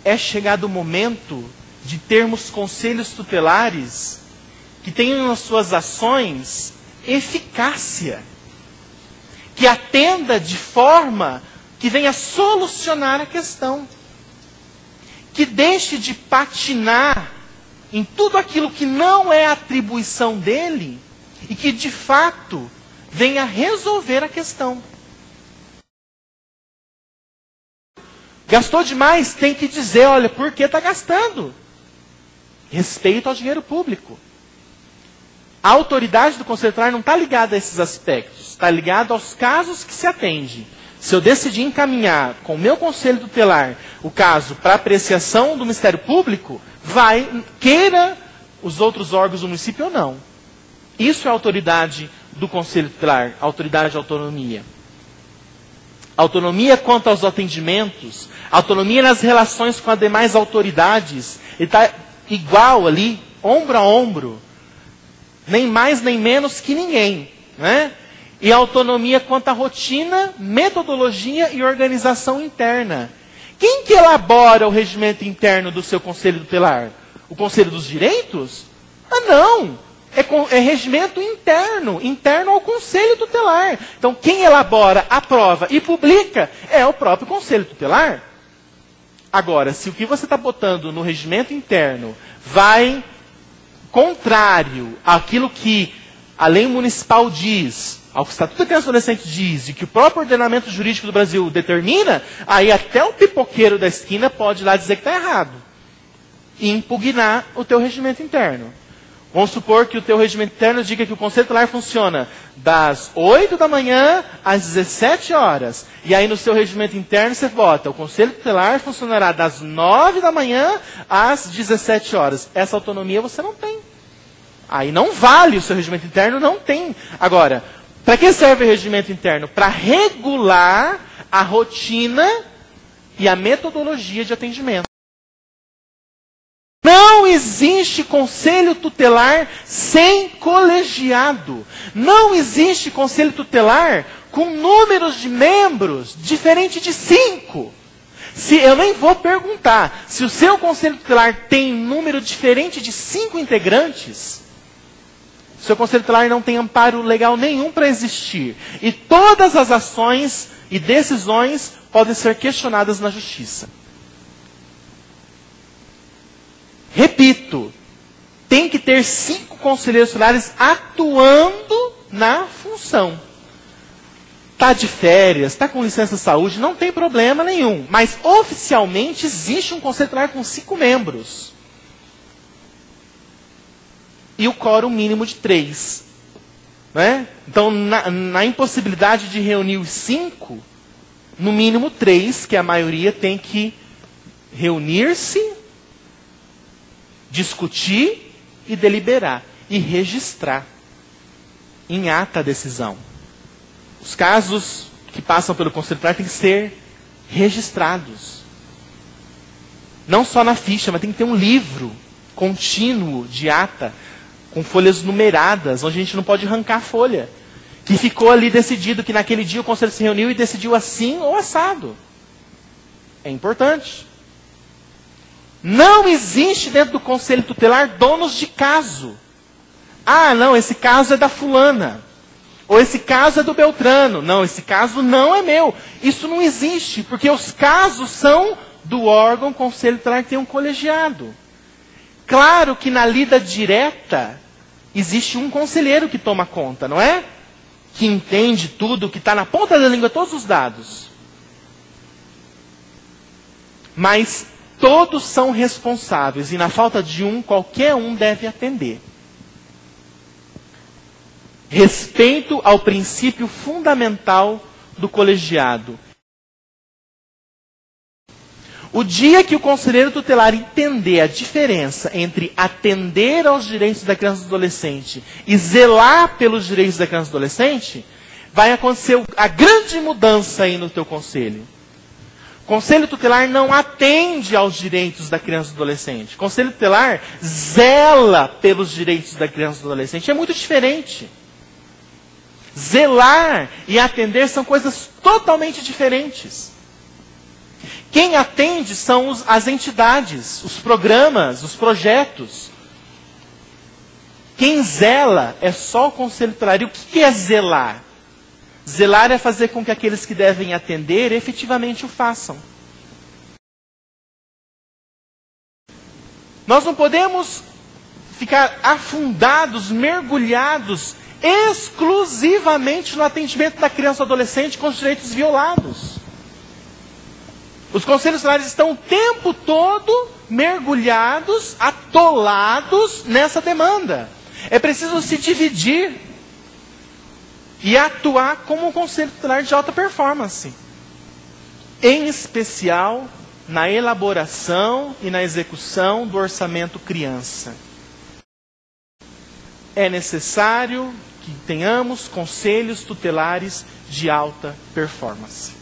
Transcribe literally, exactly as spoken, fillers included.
é chegado o momento de termos conselhos tutelares que tenham nas suas ações eficácia, que atenda de forma que venha solucionar a questão, que deixe de patinar em tudo aquilo que não é atribuição dele e que de fato venha resolver a questão. Gastou demais, tem que dizer, olha, por que está gastando? Respeito ao dinheiro público. A autoridade do Conselho Tutelar não está ligada a esses aspectos, está ligada aos casos que se atende. Se eu decidir encaminhar com o meu Conselho Tutelar o caso para apreciação do Ministério Público, vai, queira os outros órgãos do município ou não. Isso é a autoridade do Conselho Tutelar, autoridade de autonomia. Autonomia quanto aos atendimentos, autonomia nas relações com as demais autoridades. Ele está igual ali, ombro a ombro. Nem mais nem menos que ninguém, né? E autonomia quanto à rotina, metodologia e organização interna. Quem que elabora o regimento interno do seu Conselho Tutelar? O Conselho dos Direitos? Ah, não! É, é regimento interno, interno ao Conselho Tutelar. Então, quem elabora, aprova e publica é o próprio Conselho Tutelar. Agora, se o que você está botando no regimento interno vai contrário àquilo que a lei municipal diz, ao que o Estatuto da Criança e Adolescente diz, e que o próprio ordenamento jurídico do Brasil determina, aí até o pipoqueiro da esquina pode ir lá dizer que está errado. E impugnar o teu regimento interno. Vamos supor que o teu regimento interno diga que o Conselho Tutelar funciona das oito da manhã às dezessete horas. E aí no seu regimento interno você bota, o Conselho Tutelar funcionará das nove da manhã às dezessete horas. Essa autonomia você não tem. Aí não vale o seu regimento interno, não tem. Agora, para que serve o regimento interno? Para regular a rotina e a metodologia de atendimento. Não existe conselho tutelar sem colegiado. Não existe conselho tutelar com números de membros diferente de cinco. Se, eu nem vou perguntar, se o seu conselho tutelar tem número diferente de cinco integrantes, o seu conselho tutelar não tem amparo legal nenhum para existir. E todas as ações e decisões podem ser questionadas na justiça. Repito, tem que ter cinco conselheiros tutelares atuando na função. Está de férias, está com licença de saúde, não tem problema nenhum. Mas oficialmente existe um conselho tutelar com cinco membros. E o quórum mínimo de três. Né? Então, na, na impossibilidade de reunir os cinco, no mínimo três, que a maioria tem que reunir-se, discutir e deliberar. E registrar em ata a decisão. Os casos que passam pelo Conselho Tutelar têm que ser registrados. Não só na ficha, mas tem que ter um livro contínuo de ata, com folhas numeradas, onde a gente não pode arrancar a folha. Que ficou ali decidido que naquele dia o Conselho se reuniu e decidiu assim ou assado. É importante. Não existe dentro do Conselho Tutelar donos de caso. Ah, não, esse caso é da fulana. Ou esse caso é do Beltrano. Não, esse caso não é meu. Isso não existe, porque os casos são do órgão Conselho Tutelar que tem um colegiado. Claro que na lida direta existe um conselheiro que toma conta, não é? Que entende tudo, que está na ponta da língua, todos os dados. Mas todos são responsáveis e na falta de um, qualquer um deve atender. Respeito ao princípio fundamental do colegiado. O dia que o conselheiro tutelar entender a diferença entre atender aos direitos da criança e do adolescente e zelar pelos direitos da criança e do adolescente, vai acontecer a grande mudança aí no teu conselho. O conselho tutelar não atende aos direitos da criança e do adolescente. O conselho tutelar zela pelos direitos da criança e do adolescente. É muito diferente. Zelar e atender são coisas totalmente diferentes. Quem atende são os, as entidades, os programas, os projetos. Quem zela é só o conselho tutelar. E o que é zelar? Zelar é fazer com que aqueles que devem atender efetivamente o façam. Nós não podemos ficar afundados, mergulhados exclusivamente no atendimento da criança ou adolescente com os direitos violados. Os conselhos tutelares estão o tempo todo mergulhados, atolados nessa demanda. É preciso se dividir e atuar como um conselho tutelar de alta performance. Em especial na elaboração e na execução do orçamento criança. É necessário que tenhamos conselhos tutelares de alta performance.